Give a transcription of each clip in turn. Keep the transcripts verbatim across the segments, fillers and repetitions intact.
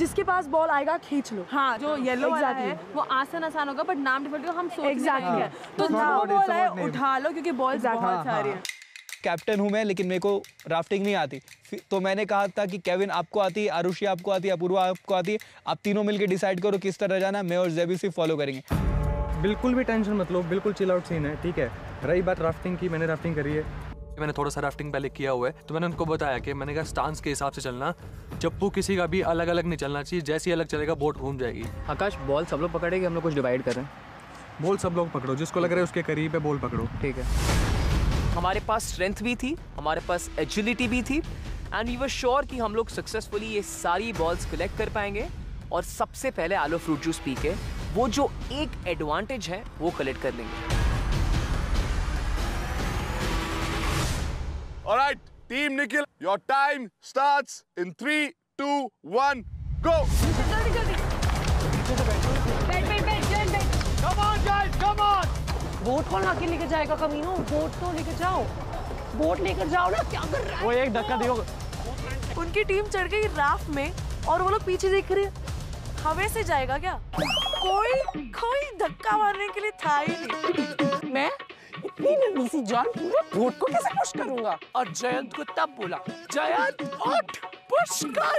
जिसके पास बॉल आएगा खींच लो। हाँ, जो येलो वाला है वो आसान आसान होगा, बट नाम डिफरेंट होगा, हम सोच नहीं पाएंगे। तो जो बॉल है उठा लो, क्योंकि बॉल बहुत सारी है। कैप्टन हूँ मैं, लेकिन मेरे को राफ्टिंग नहीं आती, तो मैंने कहा था कि केविन आपको आती है, आरुषि आपको आती है, अपूर्वा आपको आती है, आप तीनों मिलकर डिसाइड करो किस तरह जाना, मैं और ज़ेबी सिर्फ फॉलो करेंगे। बिल्कुल भी टेंशन मत लो, बिल्कुल चिल आउट सीन है, ठीक है। रही बात राफ्टिंग की, मैंने राफ्टिंग करी है, मैंने थोड़ा सा राफ्टिंग पहले किया हुआ है, तो मैंने उनको बताया कि मैंने कहा स्टांस के हिसाब से चलना, चप्पू किसी का भी अलग अलग नहीं चलना चाहिए, जैसी अलग चलेगा बोट घूम जाएगी। आकाश बॉल सब लोग पकड़ेंगे, हम लोग कुछ डिवाइड कर रहे हैं। बॉल सब लोग पकड़ो, जिसको लग रहा है उसके करीब है बॉल पकड़ो, ठीक है। हमारे पास स्ट्रेंथ भी थी, हमारे पास एजिलिटी भी थी, एंड वी वर श्योर कि हम लोग सक्सेसफुली ये सारी बॉल्स कलेक्ट कर पाएंगे और सबसे पहले आलो फ्रूट जूस पी के वो जो एक एडवांटेज है वो कलेक्ट कर लेंगे। Alright, Team Nikhil, your time starts in three, two, one, go! जल्दी जल्दी। बैठ बैठ बैठ बैठ बैठ। Come on guys, come on! Boat कौन आके लेके जाएगा कमीनो? बोट तो लेकर जाओ, बोट लेकर जाओ ना। क्या कर रहा है? वो एक धक्का दियो। उनकी टीम चढ़ गई राफ्ट में और वो लोग पीछे देख रहे हैं। हवा से जाएगा क्या? कोई कोई धक्का मारने के लिए था ही नहीं। मैं इतनी नन्ही सी जान पूरे बोट को कैसे पुश करूंगा? और जयंत को तब बोला, जयंत उठ, पुश कर।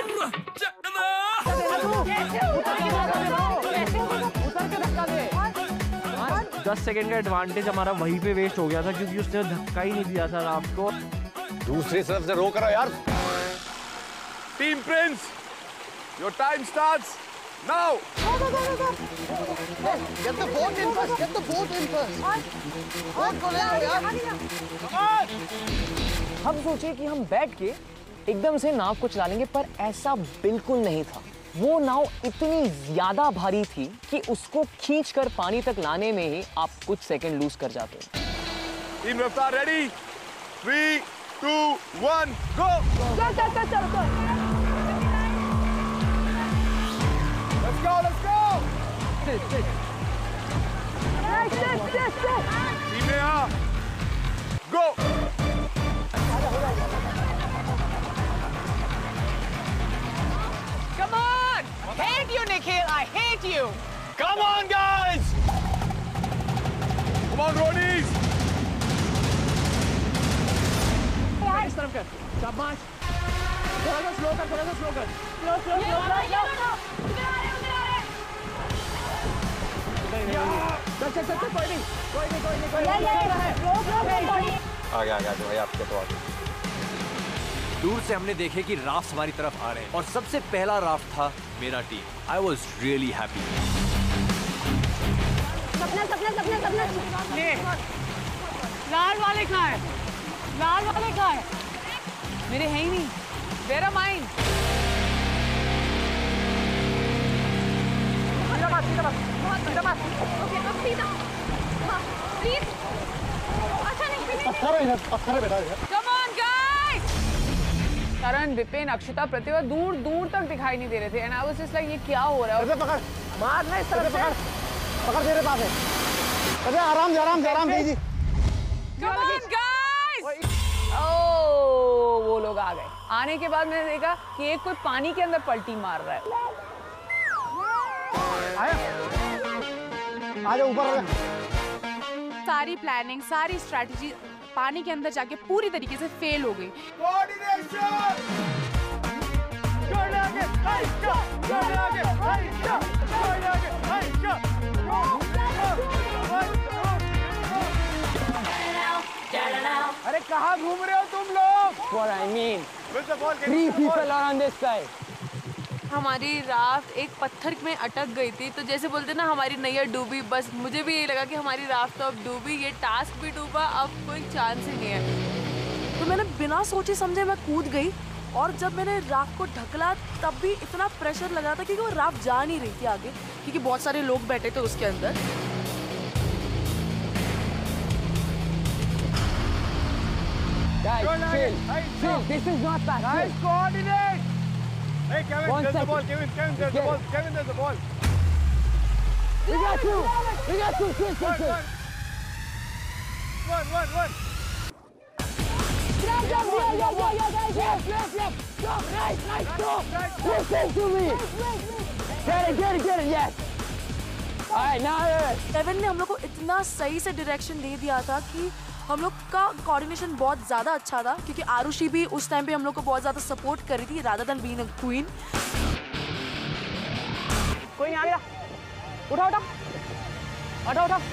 दस सेकंड का एडवांटेज हमारा वहीं पे वेस्ट हो गया था, क्योंकि उसने धक्का ही नहीं दिया था राफ्ट को। दूसरी तरफ से रोक रहा यार। Team Prince, your time starts now. Go, go, go, go, go. Get the boat in first. Get the boat in first. Boat को ले लो यार। हम सोचे कि हम बैठ के एकदम से नाव को चला लेंगे, पर ऐसा बिल्कुल नहीं था। वो नाव इतनी ज्यादा भारी थी कि उसको खींचकर पानी तक लाने में ही आप कुछ सेकंड लूज कर जाते हैं। Team Raftar ready? Three, two, one, go! चल चल चल चल चल। Let's go, let's go! Sit, sit. Sit, sit, sit, sit. Team Neha, go! Come on! Hate you, Nikhil. I hate you. Come on, guys! Come on, Ronies! इस तरफ कर। शाबाश। थोड़ा सा स्लो कर, थोड़ा सा स्लो कर। Slow, slow, slow, slow. उधर आ रहे, उधर आ रहे। चल, चल, चल, कोई नहीं, कोई नहीं, कोई नहीं, कोई नहीं। Slow, slow, slow. आ गया, आ गया, भाई आपके तो आ गया। दूर से हमने देखे कि राफ्ट हमारी तरफ आ रहे हैं, और सबसे पहला राफ्ट था मेरा team. I was really happy. Sapna, Sapna, Sapna, सपना। ले। लाल वाले कहाँ है? लाल वाले कहाँ है? मेरे हैं ही नहीं। Where am I? सीधा बात, सीधा बात, सीधा बात। ओके, अब सीधा। हाँ, प्लीज। अच्छा नहीं, नहीं, नहीं। पत्थर है बेटा। Come on, guys! करण, विपिन, अक्षिता, प्रतिभा दूर दूर तक दिखाई नहीं दे रहे थे, and I was just like ये क्या हो रहा है? इधर पकड़, मारना इस तरह से। पकड़, पकड़ तेरे पास है। अरे आराम से, आराम से, आराम से जी। Come on, guys! ओह, वो लोग आ गए। आने के बाद मैंने देखा कि एक कोई पानी के अंदर पलटी मार रहा है। आया, आजा ऊपर। सारी प्लानिंग, सारी स्ट्रैटेजी पानी के अंदर जाके पूरी तरीके से फेल हो गई। Coordination! जोड़ने आगे, हाय क्या, जोड़ने आगे, हाय क्या, जोड़ने आगे, हाय क्या। अरे कहाँ घूम रहे हो तुम लोग? What I mean, With the ball, three people are on this side. हमारी राफ्ट एक पत्थर में अटक गई थी, तो जैसे बोलते ना हमारी नैया डूबी, बस मुझे भी यही लगा कि हमारी राफ्ट तो अब डूबी, ये टास्क भी डूबा, अब कोई चांस ही नहीं है। तो मैंने बिना सोचे समझे मैं कूद गई, और जब मैंने राफ्ट को ढकला तब भी इतना प्रेशर लगा था क्योंकि वो राफ्ट जा नहीं रही थी आगे, क्योंकि बहुत सारे लोग बैठे थे उसके अंदर। Guys, chill, chill. This is not fast. Guys, coordinate! Hey, Kevin, One there's the second. ball. Kevin, Kevin, there's the Get ball. it. Kevin, there's the ball. We got you. We got you. Chill, chill, One, chill. one. One, one, one. Kevin ने हम लोग को इतना सही से direction दे दिया था कि हम लोग का कोऑर्डिनेशन बहुत ज्यादा अच्छा था, क्योंकि आरुषि भी उस टाइम पे हम लोग को बहुत ज्यादा सपोर्ट कर रही थी rather than being a queen. कोई नहीं आ गया, उठा उठा उठा उठा।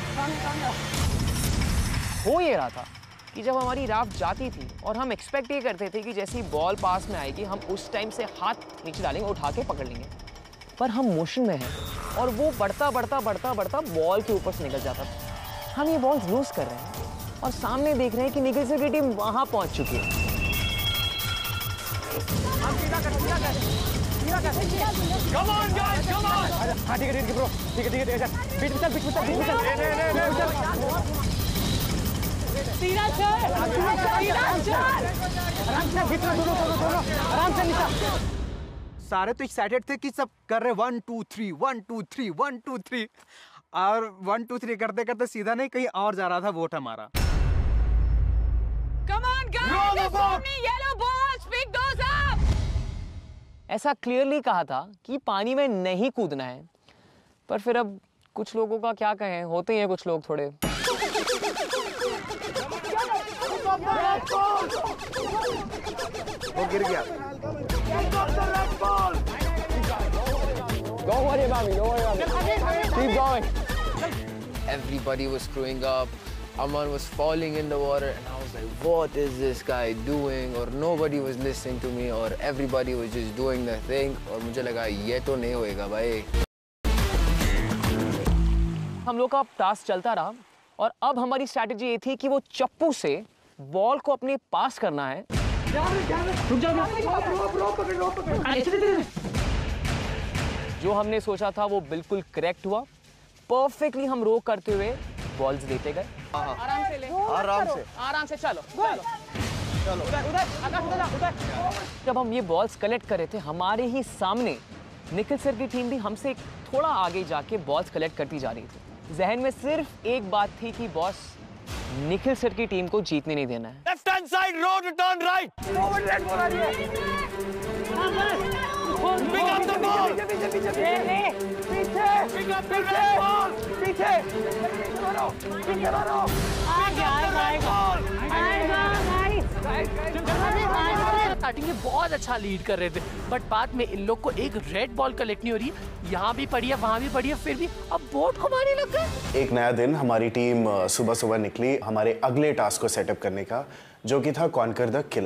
हो ये रहा था कि जब हमारी राफ्ट जाती थी और हम एक्सपेक्ट ये करते थे कि जैसी बॉल पास में आएगी हम उस टाइम से हाथ नीचे डालेंगे, उठा के पकड़ लेंगे, पर हम मोशन में हैं और वो बढ़ता बढ़ता बढ़ता बढ़ता बॉल के ऊपर से निकल जाता था। हम ये बॉल लूज कर रहे हैं और सामने देख रहे हैं कि निखिल सर की टीम वहां पहुंच चुकी है। हम सीधा कर, सीधा कर, सीधा कर। Come on guys, come on! हाँ ठीक है ठीक है ब्रो, ठीक है ठीक है ठीक है। बीच में चल, बीच में चल, बीच में चल। नहीं नहीं नहीं चल। सीधा चल, सीधा चल। आराम से बीच में दोनों दोनों दोनों आराम से निशा। सारे तो एक्साइटेड थे कि सब कर रहे one two three one two three one two three और वन टू थ्री करते करते सीधा नहीं कहीं और जा रहा था वोट हमारा। Come on guys, there's so many yellow balls, pick those up. ऐसा क्लियरली कहा था कि पानी में नहीं कूदना है, पर फिर अब कुछ लोगों का क्या कहें, होते हैं कुछ लोग थोड़े। वो गिर गया। Don't worry about me, don't worry about me. Keep going. Everybody was screwing up. Aman was falling in the water and I was like, what is this guy doing? Or nobody was listening to me or everybody was just doing their thing. और मुझे लगा ये तो नहीं होएगा भाई। हम लोग का टास्क चलता रहा और अब हमारी स्ट्रैटेजी ये थी कि वो चप्पू से बॉल को अपने पास करना है। जो हमने सोचा था वो बिल्कुल करेक्ट हुआ। परफेक्टली हम रोक करते हुए बॉल्स देते गए। आराम से ले, आराम से आराम से चलो चलो चलो उधर उधर आकाश उधर उधर। जब हम ये बॉल्स कलेक्ट कर रहे थे हमारे ही सामने निखिल सर की टीम भी हमसे थोड़ा आगे जाके बॉल्स कलेक्ट करती जा रही थी। जहन में सिर्फ एक बात थी कि बॉस निखिल सर की टीम को जीतने नहीं देना है। Left hand side road turn right. Pick up the ball. पीछे पीछे पीछे pick up the red ball. पीछे पीछे मारो। आ गया आएगा आएगा। स्टार्टिंग में बहुत अच्छा लीड कर रहे थे, बट बाद में इन लोग को एक रेड बॉल कलेक्ट नहीं हो रही, यहाँ भी पड़ी है वहाँ भी पड़ी है, फिर भी अब बोट घुमाने लग गए। एक नया दिन हमारी टीम सुबह सुबह निकली हमारे अगले टास्क को सेटअप करने का, जो कि था कॉन्कर द किला।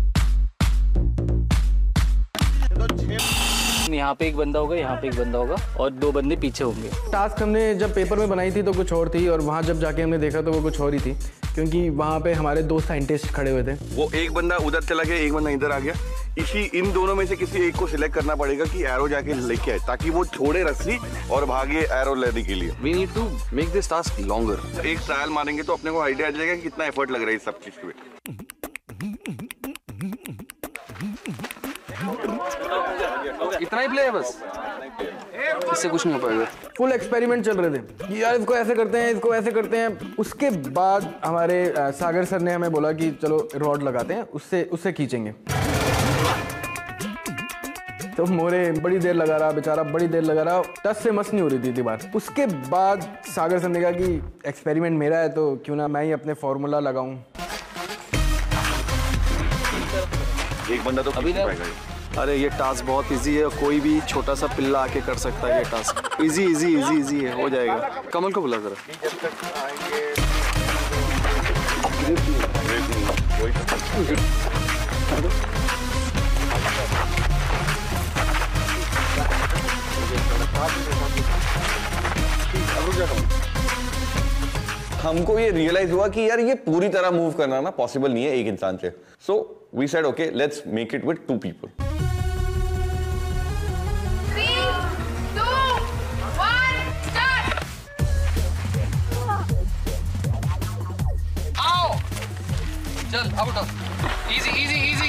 यहाँ पे एक बंदा होगा, यहाँ पे एक बंदा होगा और दो बंदे पीछे होंगे। टास्क हमने जब पेपर में बनाई थी तो कुछ और थी और वहाँ जब जाके हमने देखा तो वो कुछ और ही थी, क्योंकि वहाँ पे हमारे दो साइंटिस्ट खड़े हुए थे। वो एक बंदा उधर चला गया, एक बंदा इधर आ गया। इसी इन दोनों में से किसी एक को सिलेक्ट करना पड़ेगा कि एरो जाके लेके आए, ताकि वो छोड़े रस्सी और भागे एरो लेने के लिए। We need to make this task longer. एक ट्रायल मारेंगे तो अपने को आइडिया आ जाएगा कि कितना एफर्ट लग रहा है इस सब चीज पे। इतना ही प्ले है बस, इससे कुछ नहीं हो पाएगा। फुल एक्सपेरिमेंट चल रहे थे कि यार इसको ऐसे करते हैं, इसको ऐसे करते हैं। उसके बाद हमारे सागर सर ने हमें बोला कि चलो रॉड लगाते हैं, उससे उससे खींचेंगे। तो मोरे बड़ी देर लगा रहा बेचारा, बड़ी देर लगा रहा, टस से मस नहीं हो रही थी दीवार। उसके बाद सागर सर ने कहा कि एक्सपेरिमेंट मेरा है तो क्यों ना मैं ही अपने फॉर्मूला लगाऊं। एक बंदा तो अभी पाएगा। अरे ये टास्क बहुत इजी है, कोई भी छोटा सा पिल्ला आके कर सकता है ये task. Easy easy easy easy है, हो जाएगा। कमल को बुला जरा। हमको ये रियलाइज हुआ कि यार ये पूरी तरह मूव करना ना पॉसिबल नहीं है एक इंसान से। So we said okay let's make it with two people. चल अब उठो, easy easy easy.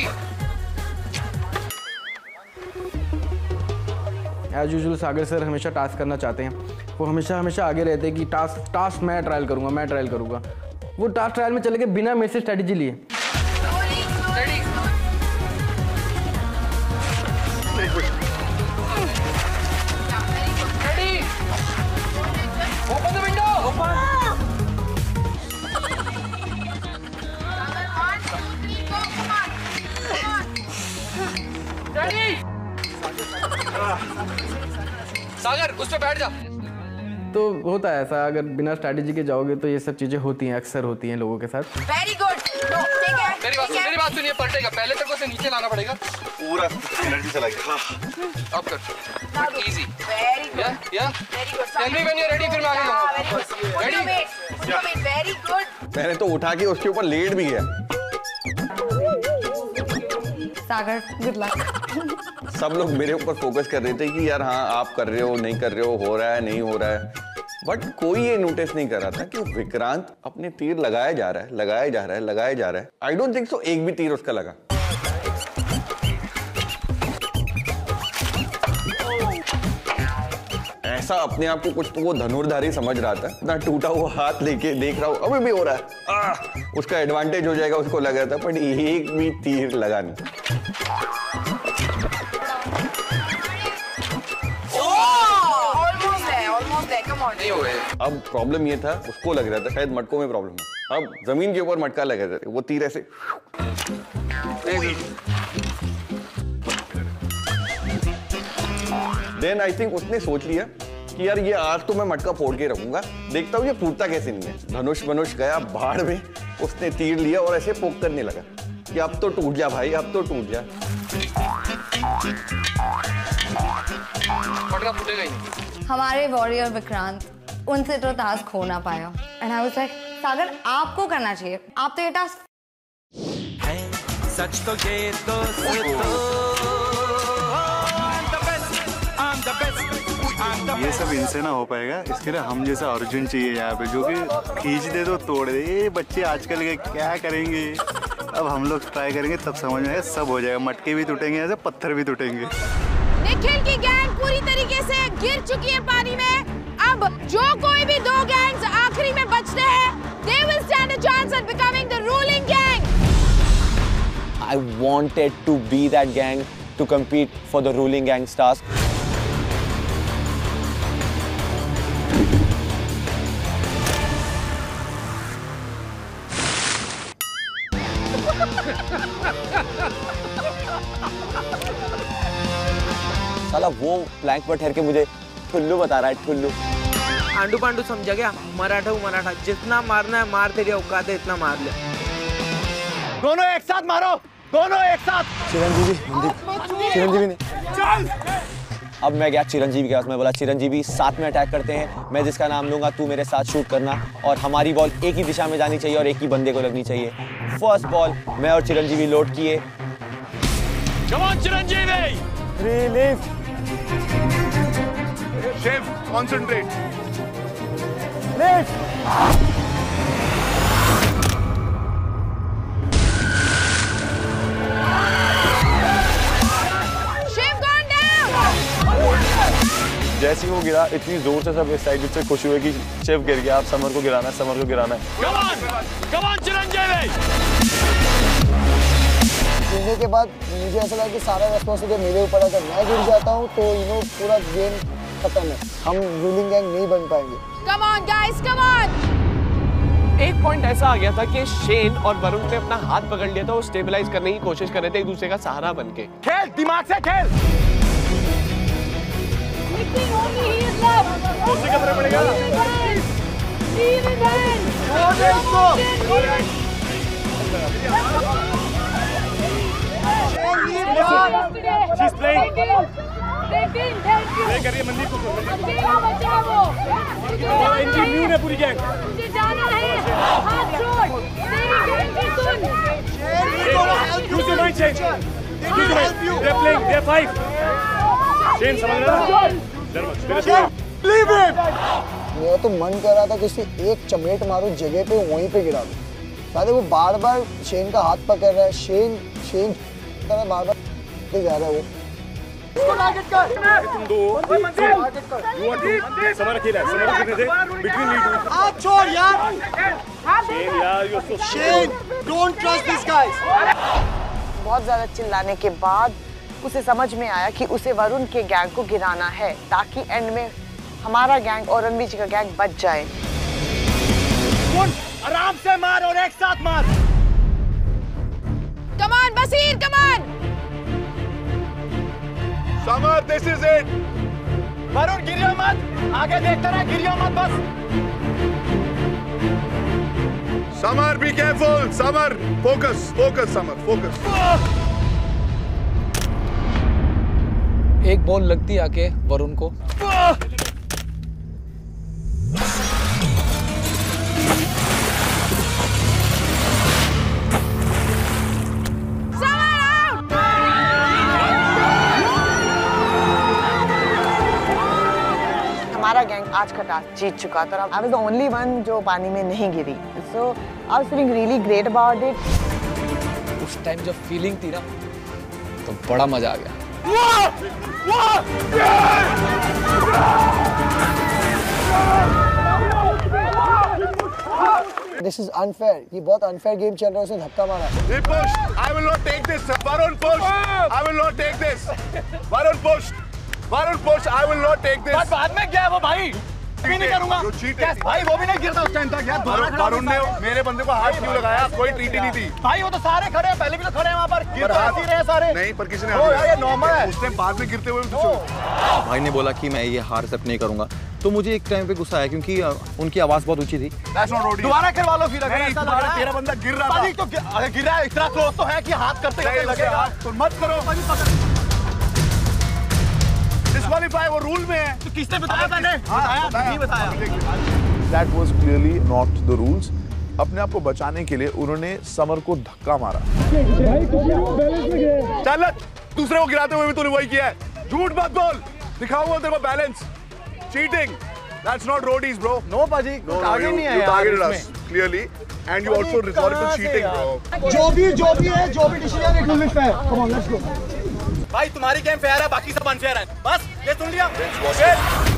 As usual Sagar sir हमेशा टास्क करना चाहते हैं, वो हमेशा हमेशा आगे रहते हैं कि टास्क टास्क मैं ट्रायल करूंगा मैं ट्रायल करूंगा। वो टास्क ट्रायल में चले गए बिना मेरे से स्ट्रेटेजी लिए। सागर उस पे बैठ जा। तो होता है ऐसा, अगर बिना स्ट्रैटेजी के जाओगे तो ये सब चीजें होती हैं, अक्सर होती हैं लोगों के साथ। वेरी गुड, ठीक है। मेरी बात सुन, मेरी बात सुनिए, पलटेगा पहले तेरे को से नीचे लाना पड़ेगा, पूरा एनर्जी चला गया। अब कर, but easy. Very good, yeah very good. Tell me when you are ready, फिर मैं आगे जाऊंगा। Ready, very good. मैंने तो उठा के उसके ऊपर लेट भी गया। Sagar good luck. सब लोग मेरे ऊपर फोकस कर रहे थे कि यार हाँ आप कर रहे हो, नहीं कर रहे हो, हो रहा है नहीं हो रहा है, बट कोई ये नोटिस नहीं कर रहा था कि विक्रांत अपने तीर लगाया जा रहा है, लगाया जा रहा है, लगाया जा रहा है। आई डोंट थिंक सो एक भी तीर उसका लगा। ऐसा अपने आप को कुछ तो वो धनुर्धारी समझ रहा था ना, टूटा हुआ हाथ लेके देख रहा हूँ अभी भी हो रहा है, आ, उसका एडवांटेज हो जाएगा उसको लग रहा था, बट एक भी तीर लगा नहीं। नहीं हो गए। अब प्रॉब्लम ये था, उसको लग रहा था शायद मटकों में प्रॉब्लम है। अब जमीन के ऊपर मटका लगा था, वो तीर ऐसे देन आई थिंक उसने सोच लिया कि यार ये आज तो मैं मटका फोड़ के रखूंगा, देखता हूँ ये फूटता कैसे नहीं है। धनुष मनुष गया बाढ़ में, उसने तीर लिया और ऐसे पोक करने लगा कि अब तो टूट जा भाई, अब तो टूट जा। मटका फूटेगा ही नहीं। हमारे वॉरियर विक्रांत उनसे तो टास्क हो ना पाया, and I was like Sagar आपको करना चाहिए, आप तो ये टास्क सच तो ये तो ये सब इनसे ना हो पाएगा, इसके लिए हम जैसा अर्जुन चाहिए यहाँ पे, जो कि खींच दे तो तोड़ दे। ये बच्चे आजकल के क्या करेंगे, अब हम लोग ट्राई करेंगे तब समझ में आएगा, सब हो जाएगा। मटके भी टूटेंगे, ऐसे पत्थर भी टूटेंगे। निखिल की गैंग पूरी तरीके से गिर चुकी है पानी में। अब जो कोई भी दो गैंग्स आखिरी में बचते हैं, they will stand a chance at becoming the ruling gang. I wanted to be that gang to compete for the ruling gang's task. साला वो प्लैंक पर ठहर के मुझे ठुल्लू बता रहा है, ठुल्लू। आंडू पांडू समझा गया, मराठा हूँ मराठा, जितना मारना है मार, तेरी औकात है इतना मार ले। दोनों एक साथ मारो, दोनों एक साथ। चिरंजीवी, चिरंजीवी ने चल। अब मैं गया चिरंजीवी के पास, मैं बोला चिरंजीवी साथ में अटैक करते हैं, मैं जिसका नाम लूंगा तू मेरे साथ शूट करना, और हमारी बॉल एक ही दिशा में जानी चाहिए और एक ही बंदे को लगनी चाहिए। फर्स्ट बॉल मैं और चिरंजीवी लोड किए। Come on Chiranjeevi, release. Chef concentrate. Lift. जैसे ही वो गिरा, इतनी जोर से सब एक्साइटेड से खुश हुए कि शेफ गिर गया, आप समर को गिराना है, समर को गिराना है। Come on, come on Chiranjeevi. गिरने के बाद मुझे ऐसा लगा कि सारा रेस्पॉन्सिबिलिटी मेरे ऊपर है, अगर मैं गिर जाता हूँ तो यू नो पूरा गेम खत्म है, हम रूलिंग गैंग नहीं बन पाएंगे। Come on guys, come on। एक पॉइंट ऐसा आ गया था कि शेन और वरुण ने अपना हाथ पकड़ लिया था, वो स्टेबलाइज करने की कोशिश कर रहे थे एक दूसरे का सहारा बनके। खेल दिमाग से खेल। दूसरे का फर्क पड़ेगा। She's playing. प्ले कर रही है मनदीप को। हमारा इम्यून है पूरी गैंग। मुझे जाना है, हाथ छोड़, मेरी गैंग की सुन। Use your mind, Shane. They're playing. They're five. Shane समझ रहा है? Leave him. मेरा तो मन कर रहा था कि उसे एक चमेट मारो जगह पे, वहीं पे गिरा दो। शायद वो बार बार शेन का हाथ पकड़ रहा है, शेन शेन बार बार जा रहा है वो। तुम दो टारगेट कर, यू आर टू समर अकेला है, समर को गिरने दे, बिटवीन लीड। हाथ छोड़ यार। शेन यार, you are so Shane, don't trust this guys. बहुत ज्यादा चिल्लाने के बाद उसे समझ में आया कि उसे वरुण के गैंग को गिराना है, ताकि एंड में हमारा गैंग और रणवीर जी का गैंग बच जाए। आराम से मार और एक साथ मार। Come on, Basir, come on। Samar this is it. Varun गिरियो मत, आगे देखता रहा, गिरियो मत बस। Samar be careful, Samar focus focus Samar focus. एक बॉल लगती आके वरुण को। हमारा गैंग आज का टास्क जीत चुका था। I was the only one जो पानी में नहीं गिरी, so I was feeling really great about it. उस टाइम जब फीलिंग थी ना तो बड़ा मजा आ गया। This is unfair. ये बहुत unfair game चल रहा है, उसने धक्का मारा। He pushed. I will not take this. Varun pushed. I will not take this. Varun pushed. Varun pushed. I will not take this. बाद में क्या है वो भाई? भी नहीं करूंगा। भाई वो भी नहीं गिरता उस टाइम तक यार। वरुण ने मेरे बंदे को हाथ क्यों लगाया? कोई ट्रीटी नहीं थी। भाई वो तो सारे खड़े हैं, पहले भी तो खड़े हैं वहाँ पर। गिरते ऐसे रहे सारे। नहीं पर किसी ने ओ यार ये नॉर्मल है। उसने बाद में गिरते हुए भाई ने बोला कि मैं ये हार एक्सेप्ट नहीं करूंगा, तो मुझे एक टाइम पे गुस्सा आया क्योंकि उनकी आवाज बहुत ऊंची थी। दोबारा करवा लो फिर। अगर नहीं, ऐसा लग तुम्हारा रहा है तेरा बंदा गिर रहा था। भाई तो गिर- अगर गिर रहा है इतना क्लोज तो है कि हाथ करते करते लगेगा। तो मत करो। डिस्क्वालीफाई वो रूल में है। तो किसने बताया पहले? बताया नहीं बताया। That was clearly not the rules. अपने आप को बचाने के लिए उन्होंने समर को धक्का मारा। चल दूसरे को गिराते हुए भी तूने वही किया है। झूठ मत बोल, दिखाऊंगा तेरे को balance. Cheating, that's not roadies bro. No पाजी, No, no, आगे you, नहीं है you यार targeted us इसमें। clearly and you also resorted to cheating bro. जो भी जो भी है, जो भी decision it will be fair. Come on let's go. भाई तुम्हारी गेम फेयर है, बाकी सब अनफेयर है। बस ये सुन लिया।